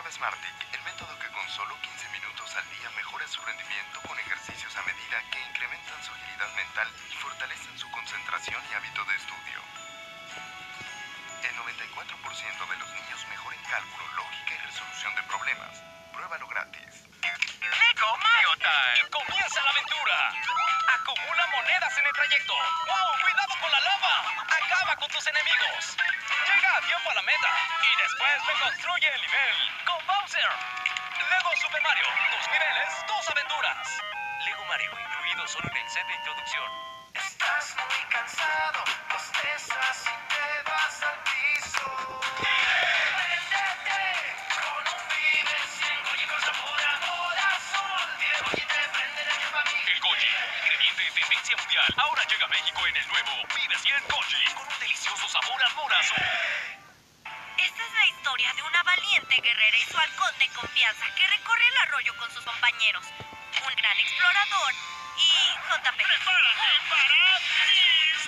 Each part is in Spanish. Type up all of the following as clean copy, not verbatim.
Prueba Smartick, el método que con solo 15 minutos al día mejora su rendimiento con ejercicios a medida que incrementan su agilidad mental y fortalecen su concentración y hábito de estudio. El 94% de los niños mejora en cálculo, lógica y resolución de problemas. Pruébalo gratis. ¡Lego Mario Time! ¡Comienza la aventura! Acumula monedas en el trayecto. ¡Wow! ¡Cuidado con la lava! ¡Acaba con tus enemigos! Llega a tiempo a la meta y después reconstruye el nivel con Bowser. Lego Super Mario. Tus niveles, tus aventuras. Lego Mario, incluido solo en el set de introducción. Estás muy cansado, bostezas y te vas al piso. Préndete con un Vive 100 Goji con sabor a Morazón. Vive Goji te prende de mi familia. El Goji, un ingrediente de tendencia mundial. Ahora llega a México en el nuevo Vive 100 Goji con un delicioso sabor al morazo. Esta es la historia de una valiente guerrera y su halcón de confianza que recorre el arroyo con sus compañeros. Un gran explorador y JP. ¡Prepárate para mis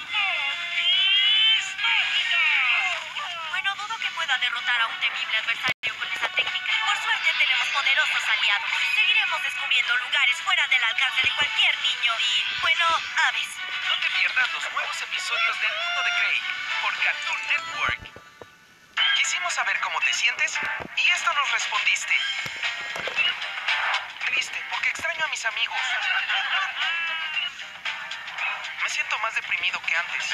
mágicas! Bueno, dudo que pueda derrotar a un temible adversario con esa técnica. Por suerte tenemos poderosos aliados. Seguiremos descubriendo lugares fuera del alcance de cualquier niño y, bueno, aves. No te pierdas los nuevos episodios del Mundo de Craig por Cartoon Network. Quisimos saber cómo te sientes y esto nos respondiste. Triste, porque extraño a mis amigos. Me siento más deprimido que antes.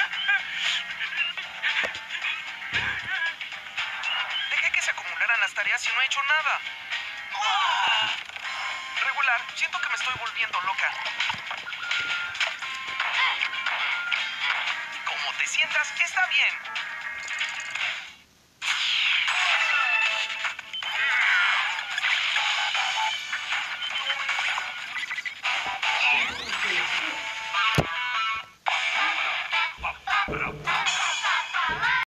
Dejé que se acumularan las tareas y no he hecho nada. Regular, siento que me estoy volviendo loca. Como te sientas, está bien.